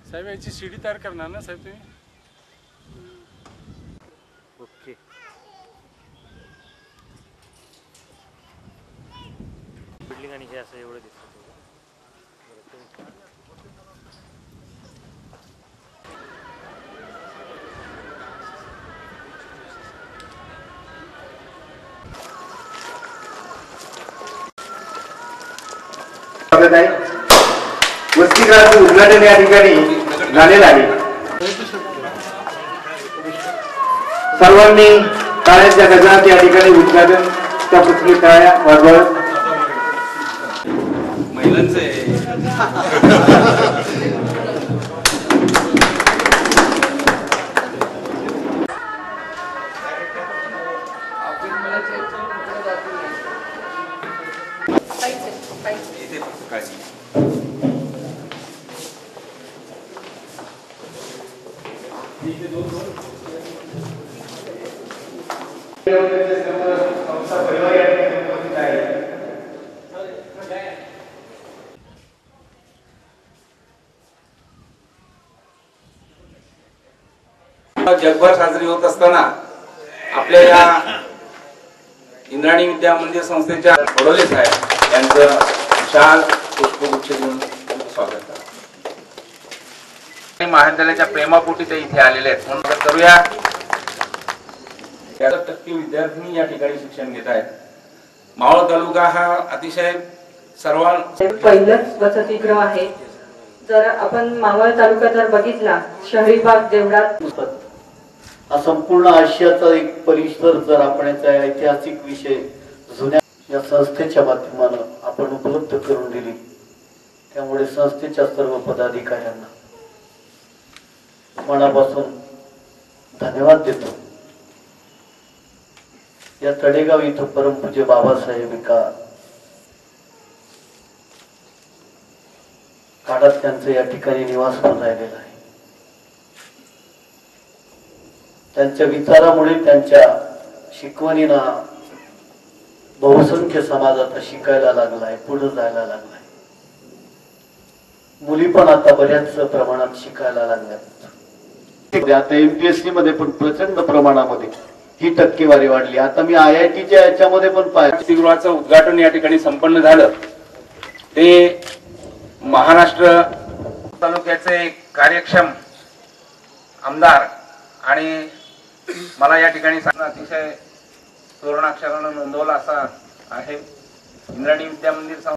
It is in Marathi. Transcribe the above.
साहेब याची सीडी तयार करणार ना साहेब तुम्ही? ओके. बिल्डिंग आणि हे असं एवढं दिसतं. वसतिगृहाचं उद्घाटन या ठिकाणी झालेलं आहे. सर्वांनी टाळ्यांच्या गजरात या ठिकाणी उद्घाटनच्या पुस्तकी टाळ्या वाजवत महिलांचं आहे. जगभर साजरी होत असताना आपल्या या इंद्राणी विद्या मंदिर संस्थेच्या बडोले साहेब यांचं शाल पुष्पगुच्छ देऊन स्वागत करा. महाविद्यालयाच्या प्रेमापोटी ते इथे आलेले आहेत म्हणून करूया. 60% विद्यार्थी या ठिकाणी शिक्षण घेत आहेत. मावळ तालुका हा अतिशय पहिलंच वसतिगृह आहे. जर आपण मावळ तालुका जर बघितला शहरी भाग जेवढा हा संपूर्ण आशियाचा एक परिसर जर आपण याचा ऐतिहासिक विषय जुन्या या संस्थेच्या माध्यमानं आपण उपलब्ध करून दिली, त्यामुळे संस्थेच्या सर्व पदाधिकाऱ्यांना मनापासून धन्यवाद देतो. या तडेगाव इथं परमपूज्य बाबासाहेब एका काळात त्यांचं या ठिकाणी निवास पण राहिलेला आहे. त्यांच्या विचारामुळे त्यांच्या शिकवणीना बहुसंख्य समाज आता शिकायला लागलाय, पुढे जायला लागलाय. मुली पण आता बऱ्याच प्रमाणात शिकायला लागल्यात. आता एमपीएससी मध्ये पण प्रचंड प्रमाणामध्ये ही टक्केवारी वाढली. आता मी IITच्या याच्यामध्ये पण वसतिगृहाचं उद्घाटन या ठिकाणी संपन्न झालं. ते महाराष्ट्र तालुक्याचे कार्यक्षम आमदार आणि मला या ठिकाणी अतिशय सुवर्णाक्षरानं नोंदवला असा आहे इंद्राणी विद्या मंदिर